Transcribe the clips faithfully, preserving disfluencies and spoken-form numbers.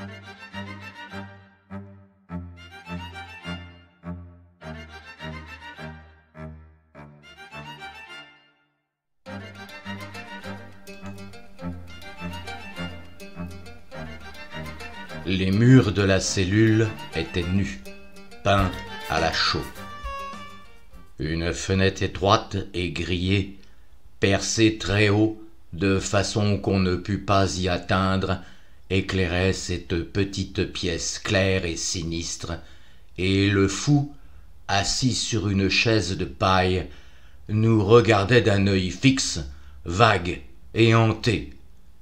Les murs de la cellule étaient nus, peints à la chaux. Une fenêtre étroite et grillée, percée très haut, de façon qu'on ne pût pas y atteindre, éclairait cette petite pièce claire et sinistre, et le fou, assis sur une chaise de paille, nous regardait d'un œil fixe, vague et hanté.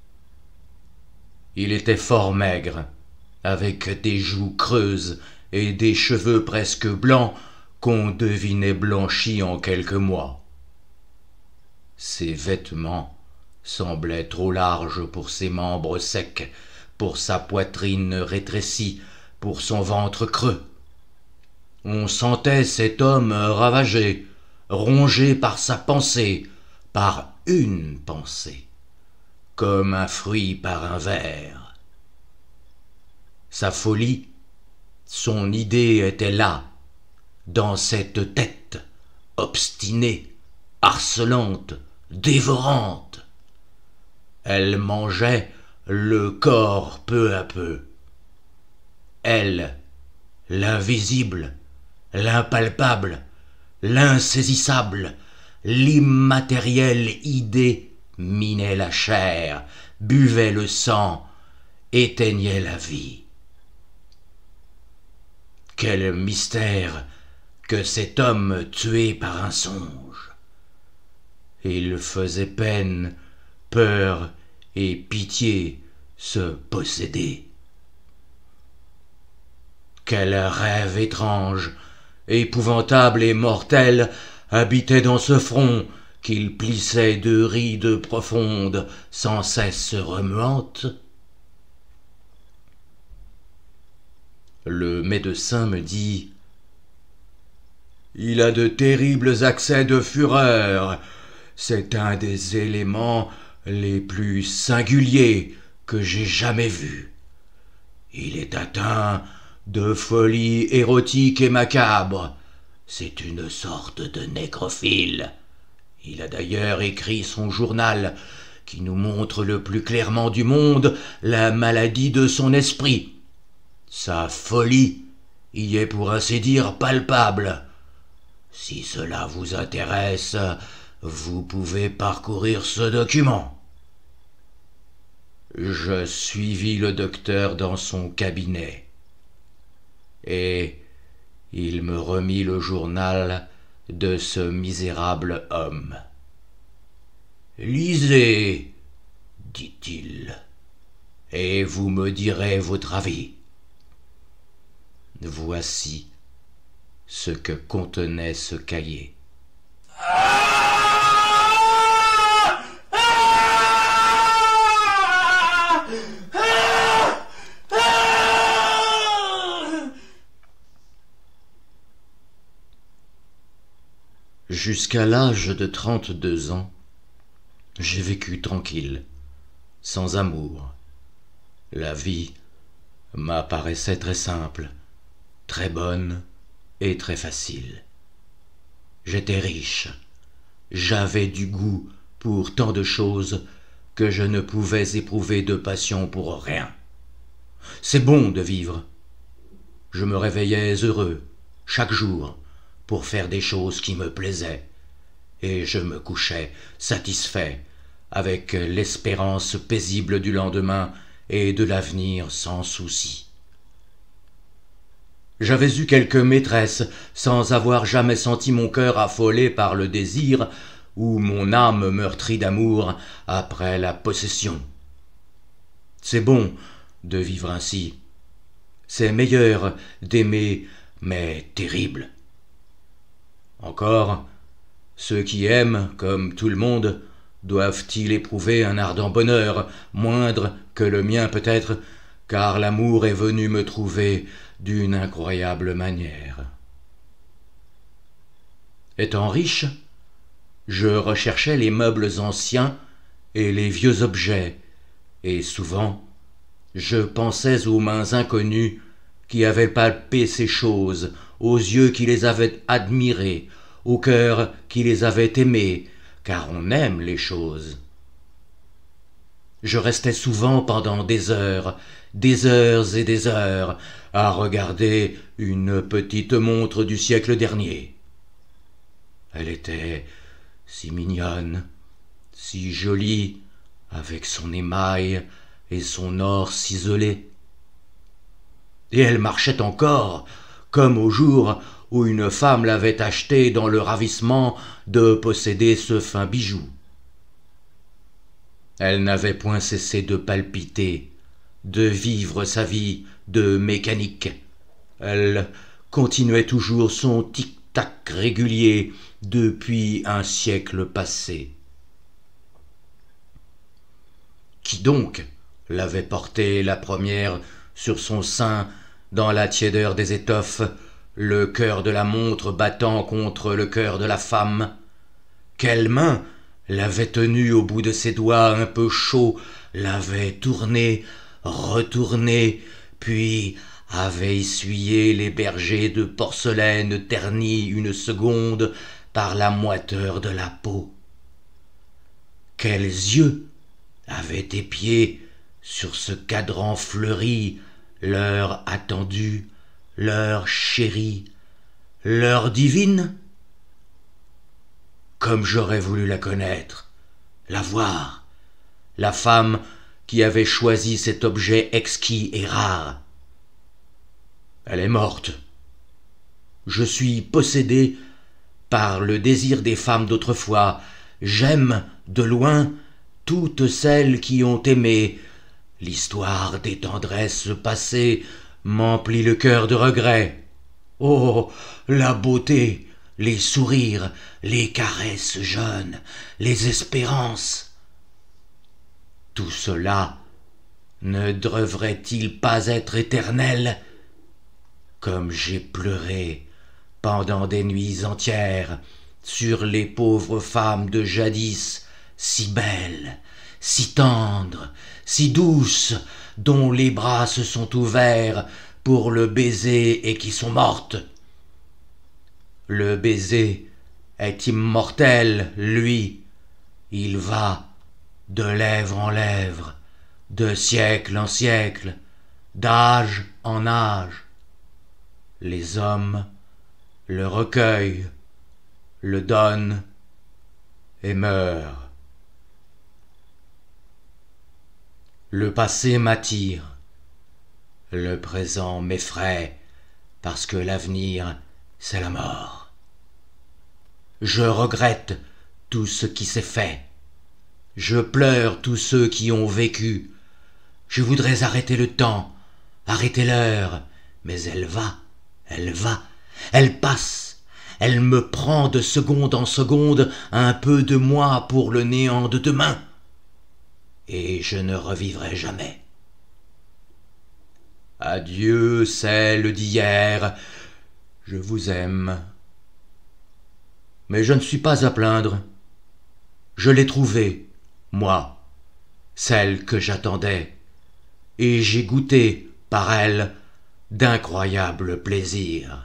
Il était fort maigre, avec des joues creuses et des cheveux presque blancs qu'on devinait blanchis en quelques mois. Ses vêtements semblaient trop larges pour ses membres secs, pour sa poitrine rétrécie, pour son ventre creux. On sentait cet homme ravagé, rongé par sa pensée, par une pensée, comme un fruit par un ver. Sa folie, son idée était là, dans cette tête, obstinée, harcelante, dévorante. Elle mangeait le corps peu à peu. Elle, l'invisible, l'impalpable, l'insaisissable, l'immatérielle idée minait la chair, buvait le sang, éteignait la vie. Quel mystère que cet homme tué par un songe! Il faisait peine, peur et pitié se posséder. Quel rêve étrange, épouvantable et mortel habitait dans ce front qu'il plissait de rides profondes, sans cesse remuantes? Le médecin me dit « Il a de terribles accès de fureur. C'est un des éléments les plus singuliers que j'ai jamais vus. Il est atteint de folie érotique et macabre. C'est une sorte de nécrophile. Il a d'ailleurs écrit son journal qui nous montre le plus clairement du monde la maladie de son esprit. Sa folie y est pour ainsi dire palpable. Si cela vous intéresse, vous pouvez parcourir ce document. » Je suivis le docteur dans son cabinet, et il me remit le journal de ce misérable homme. « Lisez, dit-il, et vous me direz votre avis. » Voici ce que contenait ce cahier. Jusqu'à l'âge de trente-deux ans, j'ai vécu tranquille, sans amour. La vie m'apparaissait très simple, très bonne et très facile. J'étais riche, j'avais du goût pour tant de choses que je ne pouvais éprouver de passion pour rien. C'est bon de vivre. Je me réveillais heureux, chaque jour, pour faire des choses qui me plaisaient, et je me couchais satisfait, avec l'espérance paisible du lendemain et de l'avenir sans souci. J'avais eu quelques maîtresses, sans avoir jamais senti mon cœur affolé par le désir, ou mon âme meurtrie d'amour après la possession. C'est bon de vivre ainsi. C'est meilleur d'aimer, mais terrible. Encore, ceux qui aiment, comme tout le monde, doivent-ils éprouver un ardent bonheur, moindre que le mien peut-être, car l'amour est venu me trouver d'une incroyable manière. Étant riche, je recherchais les meubles anciens et les vieux objets, et souvent, Je pensais aux mains inconnues qui avaient palpé ces choses, aux yeux qui les avaient admirées, au cœur qui les avait aimées, car on aime les choses. Je restais souvent pendant des heures, des heures et des heures, à regarder une petite montre du siècle dernier. Elle était si mignonne, si jolie, avec son émail et son or ciselé. Et elle marchait encore, comme au jour où une femme l'avait achetée dans le ravissement de posséder ce fin bijou. Elle n'avait point cessé de palpiter, de vivre sa vie de mécanique. Elle continuait toujours son tic-tac régulier depuis un siècle passé. Qui donc l'avait portée la première sur son sein dans la tiédeur des étoffes, le cœur de la montre battant contre le cœur de la femme? Quelle main l'avait tenue au bout de ses doigts un peu chauds, l'avait tournée, retournée, puis avait essuyé les bergers de porcelaine ternis une seconde par la moiteur de la peau? Quels yeux avaient épié sur ce cadran fleuri l'heure attendue, l'heure chérie, l'heure divine? Comme j'aurais voulu la connaître, la voir, la femme qui avait choisi cet objet exquis et rare. Elle est morte. Je suis possédé par le désir des femmes d'autrefois. J'aime de loin toutes celles qui ont aimé. L'histoire des tendresses passées m'emplit le cœur de regret. Oh, la beauté, les sourires, les caresses jeunes, les espérances. Tout cela ne devrait-il pas être éternel? Comme j'ai pleuré pendant des nuits entières sur les pauvres femmes de jadis, si belles, si tendres, si douces, dont les bras se sont ouverts pour le baiser et qui sont mortes. Le baiser est immortel, lui. Il va de lèvre en lèvre, de siècle en siècle, d'âge en âge. Les hommes le recueillent, le donnent et meurent. Le passé m'attire, le présent m'effraie, parce que l'avenir, c'est la mort. Je regrette tout ce qui s'est fait. Je pleure tous ceux qui ont vécu. Je voudrais arrêter le temps, arrêter l'heure, mais elle va, elle va, elle passe, elle me prend de seconde en seconde un peu de moi pour le néant de demain. Et je ne revivrai jamais. Adieu, celle d'hier, je vous aime. Mais je ne suis pas à plaindre. Je l'ai trouvée, moi, celle que j'attendais, et j'ai goûté, par elle, d'incroyables plaisirs.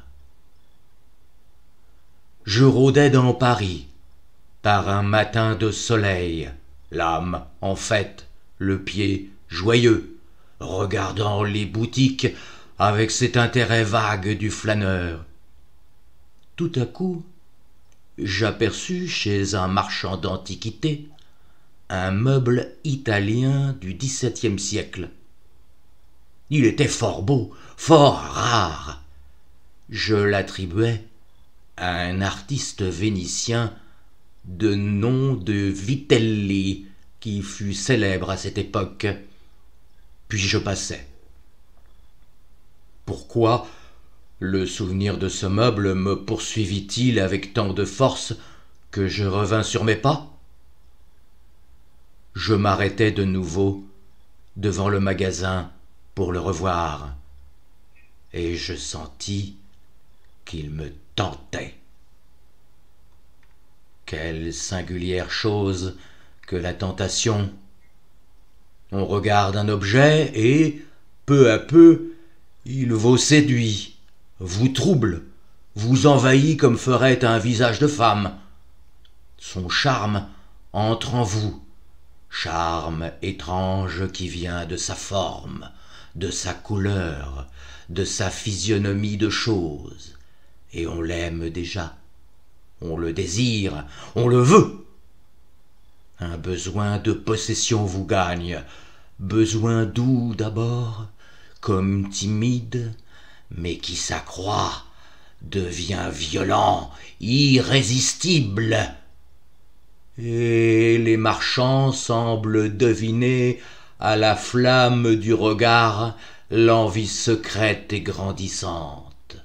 Je rôdais dans Paris, par un matin de soleil, l'âme en fête, le pied joyeux, regardant les boutiques avec cet intérêt vague du flâneur. Tout à coup, j'aperçus chez un marchand d'antiquités un meuble italien du dix-septième siècle. Il était fort beau, fort rare. Je l'attribuais à un artiste vénitien de nom de Vitelli, qui fut célèbre à cette époque. Puis je passais. Pourquoi le souvenir de ce meuble me poursuivit-il avec tant de force que je revins sur mes pas? Je m'arrêtai de nouveau devant le magasin pour le revoir, et je sentis qu'il me tentait. Quelle singulière chose que la tentation! On regarde un objet et, peu à peu, il vous séduit, vous trouble, vous envahit comme ferait un visage de femme. Son charme entre en vous, charme étrange qui vient de sa forme, de sa couleur, de sa physionomie de chose, et on l'aime déjà, on le désire, on le veut. Un besoin de possession vous gagne, besoin doux d'abord, comme timide, mais qui s'accroît, devient violent, irrésistible. Et les marchands semblent deviner à la flamme du regard l'envie secrète et grandissante.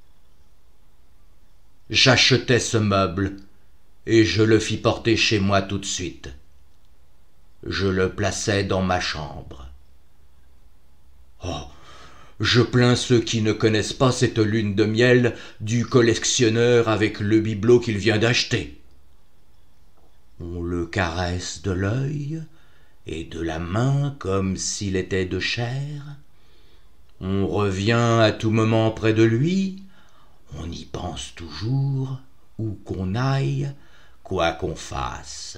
J'achetai ce meuble et je le fis porter chez moi tout de suite. Je le plaçai dans ma chambre. Oh, je plains ceux qui ne connaissent pas cette lune de miel du collectionneur avec le bibelot qu'il vient d'acheter. On le caresse de l'œil et de la main comme s'il était de chair. On revient à tout moment près de lui, on y pense toujours, où qu'on aille, quoi qu'on fasse.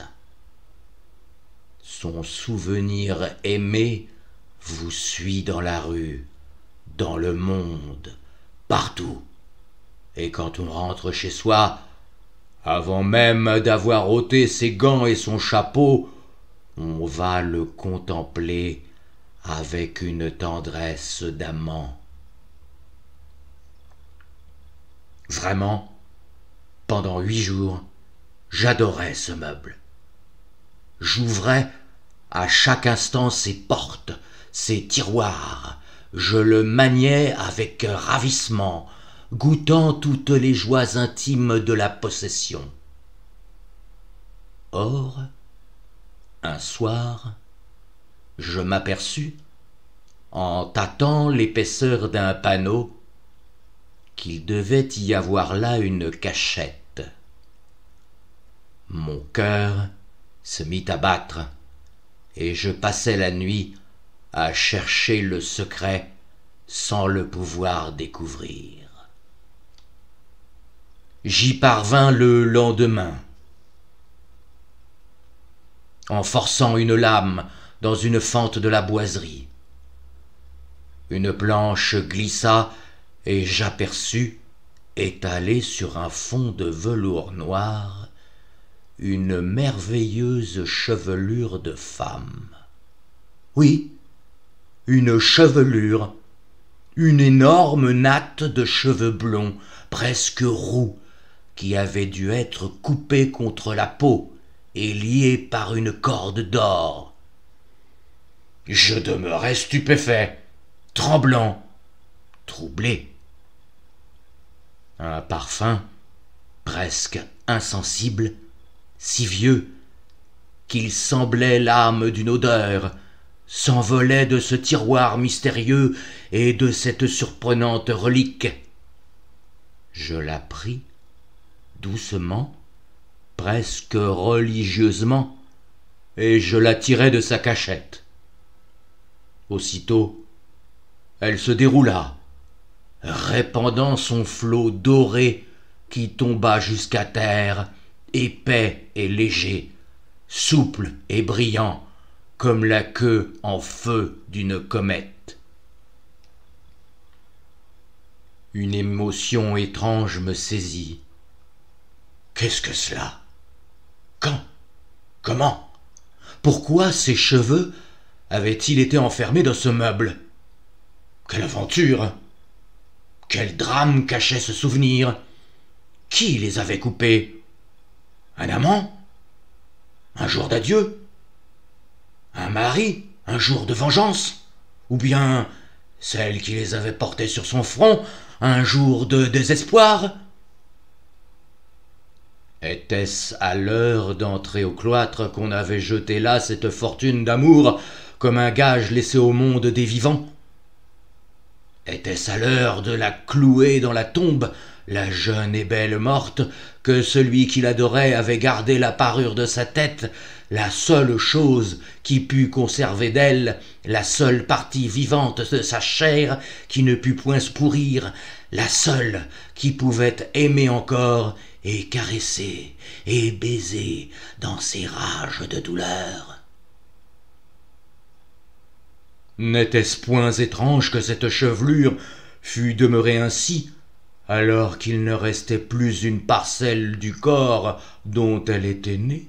Son souvenir aimé vous suit dans la rue, dans le monde, partout. Et quand on rentre chez soi, avant même d'avoir ôté ses gants et son chapeau, on va le contempler avec une tendresse d'amant. Vraiment, pendant huit jours, j'adorais ce meuble. J'ouvrais à chaque instant ses portes, ses tiroirs. Je le maniais avec ravissement, goûtant toutes les joies intimes de la possession. Or, un soir, je m'aperçus, en tâtant l'épaisseur d'un panneau, qu'il devait y avoir là une cachette. Mon cœur se mit à battre, et je passai la nuit à chercher le secret sans le pouvoir découvrir. J'y parvins le lendemain, en forçant une lame dans une fente de la boiserie. Une planche glissa et j'aperçus, étalée sur un fond de velours noir, une merveilleuse chevelure de femme. Oui, une chevelure, une énorme natte de cheveux blonds, presque roux, qui avait dû être coupée contre la peau et liée par une corde d'or. Je demeurai stupéfait, tremblant, troublé. Un parfum, presque insensible, si vieux, qu'il semblait l'âme d'une odeur, s'envolait de ce tiroir mystérieux et de cette surprenante relique. Je la pris doucement, presque religieusement, et je la tirai de sa cachette. Aussitôt, elle se déroula, répandant son flot doré qui tomba jusqu'à terre, épais et léger, souple et brillant, comme la queue en feu d'une comète. Une émotion étrange me saisit. Qu'est-ce que cela? Quand? Comment? Pourquoi ces cheveux avaient-ils été enfermés dans ce meuble? Quelle aventure! Quel drame cachait ce souvenir? Qui les avait coupés? Un amant? Un jour d'adieu? Un mari? Un jour de vengeance? Ou bien celle qui les avait portés sur son front? Un jour de désespoir? Était-ce à l'heure d'entrer au cloître qu'on avait jeté là cette fortune d'amour comme un gage laissé au monde des vivants? Était-ce à l'heure de la clouer dans la tombe, la jeune et belle morte, que celui qui l'adorait avait gardé la parure de sa tête, la seule chose qui pût conserver d'elle, la seule partie vivante de sa chair qui ne pût point se pourrir, la seule qui pouvait aimer encore et caresser et baiser dans ses rages de douleur. N'était-ce point étrange que cette chevelure fût demeurée ainsi, alors qu'il ne restait plus une parcelle du corps dont elle était née?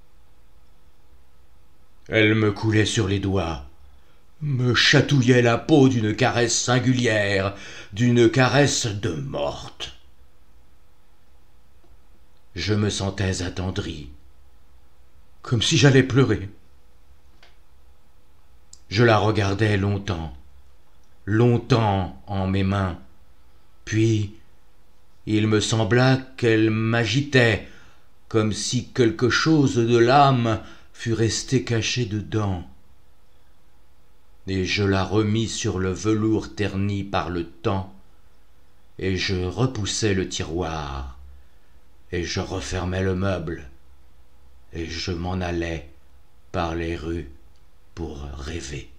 Elle me coulait sur les doigts, me chatouillait la peau d'une caresse singulière, d'une caresse de morte. Je me sentais attendri, comme si j'allais pleurer. Je la regardais longtemps, longtemps en mes mains, puis il me sembla qu'elle m'agitait, comme si quelque chose de l'âme fût resté caché dedans. Et je la remis sur le velours terni par le temps, et je repoussai le tiroir, et je refermai le meuble, et je m'en allai par les rues pour rêver.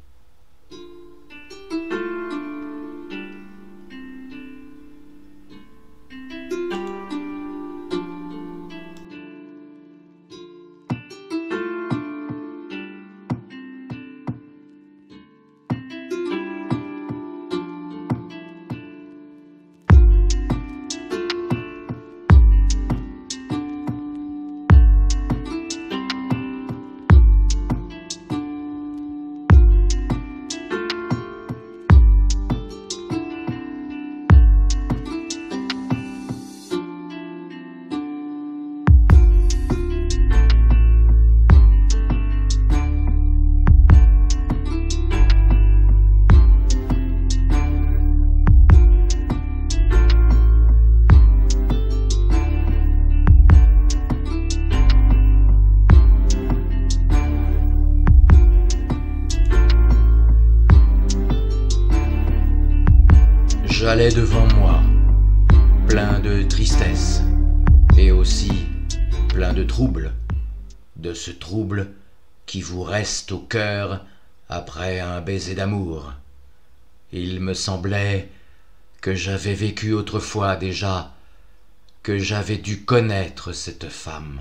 J'allais devant moi, plein de tristesse, et aussi plein de trouble, de ce trouble qui vous reste au cœur après un baiser d'amour. Il me semblait que j'avais vécu autrefois déjà, que j'avais dû connaître cette femme.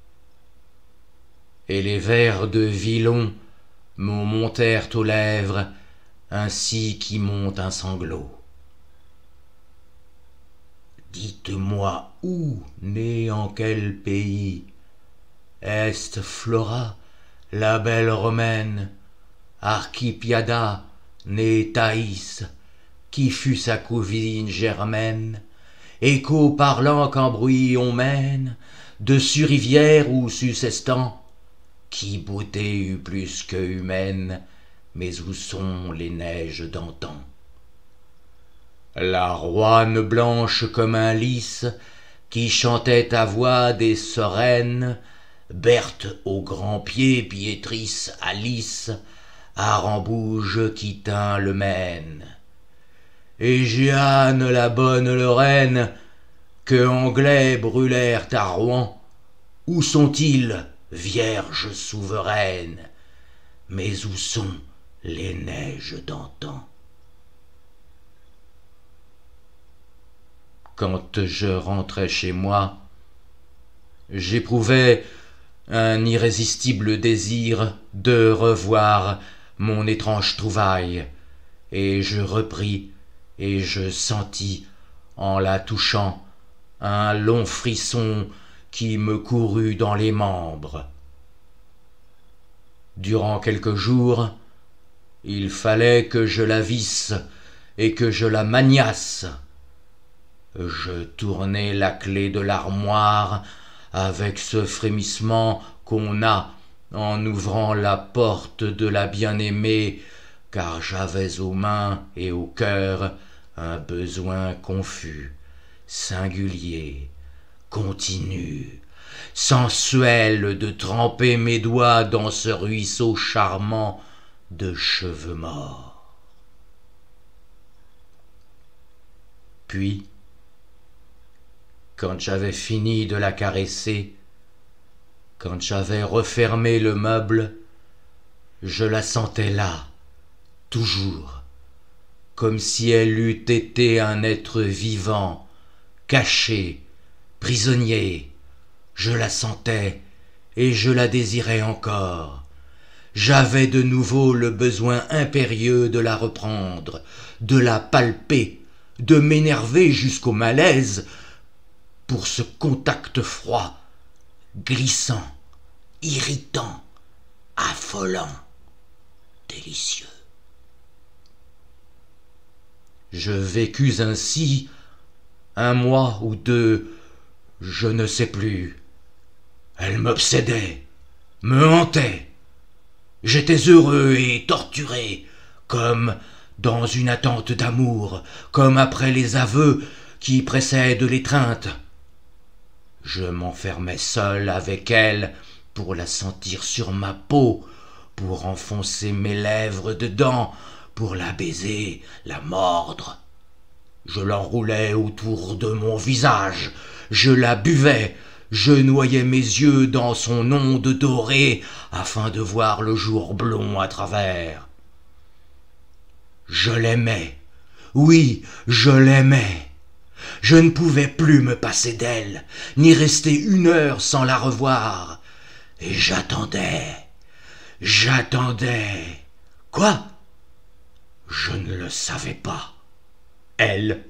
Et les vers de Villon me montèrent aux lèvres, ainsi qu'y monte un sanglot. Dites-moi où, née en quel pays, est Flora, la belle romaine, Archipiada, née Thaïs, qui fut sa cousine germaine, écho parlant qu'en bruit on mène, dessus rivière ou succestant, qui beauté eut plus que humaine, mais où sont les neiges d'antan? La roine blanche comme un lys, qui chantait à voix des sereines, Berthe au grand pied, Piétrice, Alice, Arambouge qui tint le Maine, et Jeanne la bonne Lorraine, que Anglais brûlèrent à Rouen, où sont-ils, vierges souveraines? Mais où sont les neiges d'antan? Quand je rentrais chez moi, j'éprouvais un irrésistible désir de revoir mon étrange trouvaille, et je repris et je sentis, en la touchant, un long frisson qui me courut dans les membres. Durant quelques jours, il fallait que je la visse et que je la maniasse. Je tournai la clé de l'armoire avec ce frémissement qu'on a en ouvrant la porte de la bien-aimée, car j'avais aux mains et au cœur un besoin confus, singulier, continu, sensuel de tremper mes doigts dans ce ruisseau charmant de cheveux morts. Puis, quand j'avais fini de la caresser, Quand j'avais refermé le meuble, je la sentais là, toujours, comme si elle eût été un être vivant, caché, prisonnier. Je la sentais et je la désirais encore. J'avais de nouveau le besoin impérieux de la reprendre, de la palper, de m'énerver jusqu'au malaise pour ce contact froid, glissant, irritant, affolant, délicieux. Je vécus ainsi un mois ou deux, je ne sais plus. Elle m'obsédait, me hantait. J'étais heureux et torturé, comme dans une attente d'amour, comme après les aveux qui précèdent l'étreinte. Je m'enfermais seul avec elle pour la sentir sur ma peau, pour enfoncer mes lèvres dedans, pour la baiser, la mordre. Je l'enroulais autour de mon visage, je la buvais, je noyais mes yeux dans son onde dorée afin de voir le jour blond à travers. Je l'aimais, oui, je l'aimais. Je ne pouvais plus me passer d'elle, ni rester une heure sans la revoir. Et j'attendais, j'attendais. Quoi? Je ne le savais pas. Elle.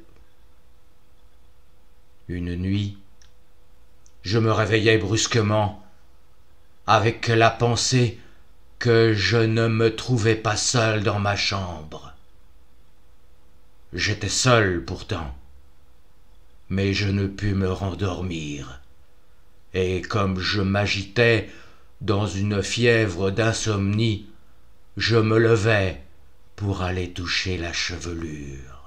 Une nuit, je me réveillai brusquement, avec la pensée que je ne me trouvais pas seul dans ma chambre. J'étais seul pourtant, mais je ne pus me rendormir, et comme je m'agitais dans une fièvre d'insomnie, je me levai pour aller toucher la chevelure.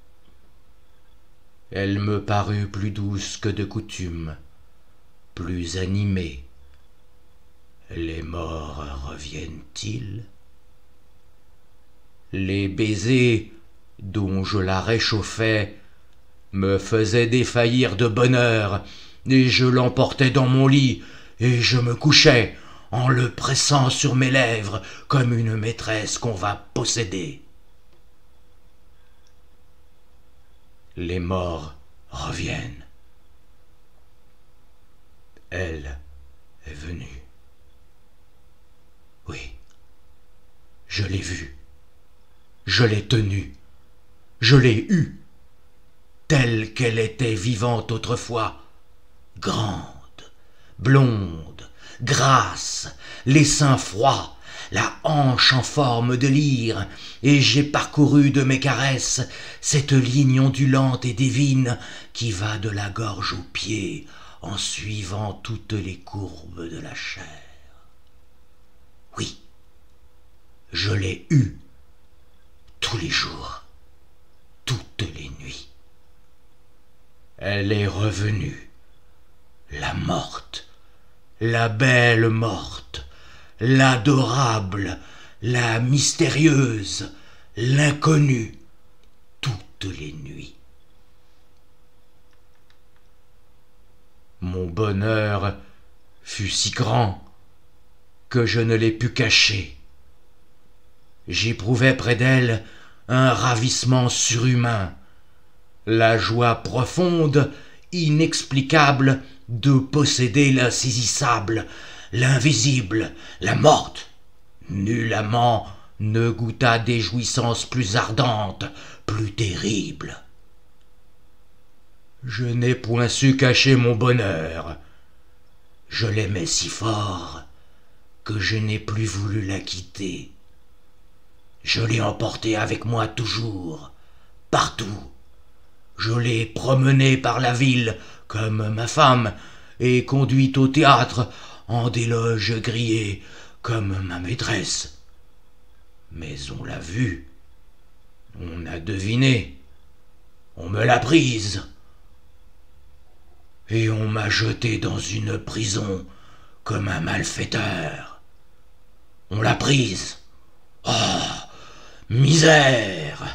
Elle me parut plus douce que de coutume, plus animée. Les morts reviennent-ils? Les baisers dont je la réchauffais me faisaient défaillir de bonheur, et je l'emportais dans mon lit, et je me couchais en le pressant sur mes lèvres comme une maîtresse qu'on va posséder. Les morts reviennent. Elle est venue. Oui, je l'ai vue, je l'ai tenue, je l'ai eue, telle qu'elle était vivante autrefois, grande, blonde, grasse, les seins froids, la hanche en forme de lyre, et j'ai parcouru de mes caresses cette ligne ondulante et divine qui va de la gorge aux pieds en suivant toutes les courbes de la chair. Oui, je l'ai eue tous les jours, toutes les nuits. Elle est revenue, la morte, la belle morte, l'adorable, la mystérieuse, l'inconnue, toutes les nuits. Mon bonheur fut si grand que je ne l'ai pu cacher. J'éprouvais près d'elle un ravissement surhumain, la joie profonde, inexplicable de posséder l'insaisissable, l'invisible, la morte. Nul amant ne goûta des jouissances plus ardentes, plus terribles. Je n'ai point su cacher mon bonheur. Je l'aimais si fort que je n'ai plus voulu la quitter. Je l'ai emportée avec moi toujours, partout. Je l'ai promenée par la ville comme ma femme et conduite au théâtre en des loges grillées comme ma maîtresse. Mais on l'a vue, on a deviné, on me l'a prise. Et on m'a jeté dans une prison comme un malfaiteur. On l'a prise. Oh, misère!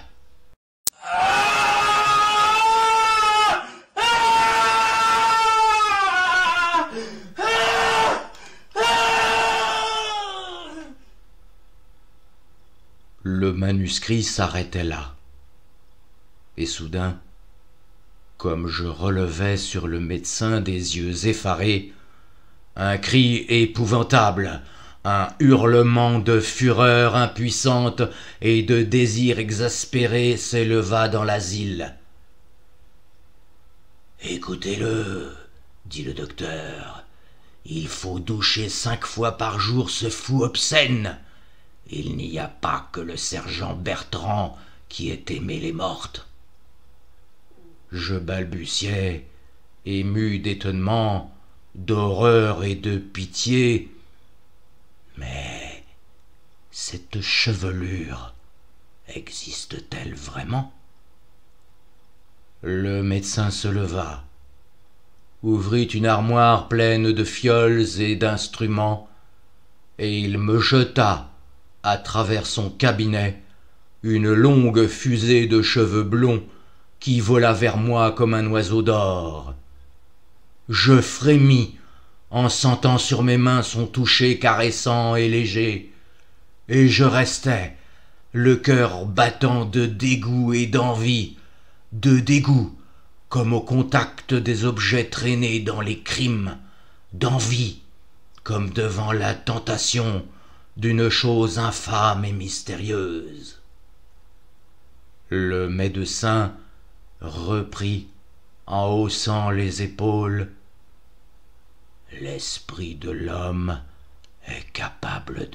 Le manuscrit s'arrêtait là. Et soudain, comme je relevais sur le médecin des yeux effarés, un cri épouvantable, un hurlement de fureur impuissante et de désir exaspéré s'éleva dans l'asile. « Écoutez-le, dit le docteur, il faut doucher cinq fois par jour ce fou obscène. Il n'y a pas que le sergent Bertrand qui ait aimé les mortes. » Je balbutiais, ému d'étonnement, d'horreur et de pitié. Mais cette chevelure existe-t-elle vraiment? Le médecin se leva, ouvrit une armoire pleine de fioles et d'instruments, et il me jeta, à travers son cabinet, une longue fusée de cheveux blonds qui vola vers moi comme un oiseau d'or. Je frémis en sentant sur mes mains son toucher caressant et léger, et je restais, le cœur battant de dégoût et d'envie, de dégoût comme au contact des objets traînés dans les crimes, d'envie comme devant la tentation d'une chose infâme et mystérieuse. Le médecin reprit en haussant les épaules. « L'esprit de l'homme est capable de tout. »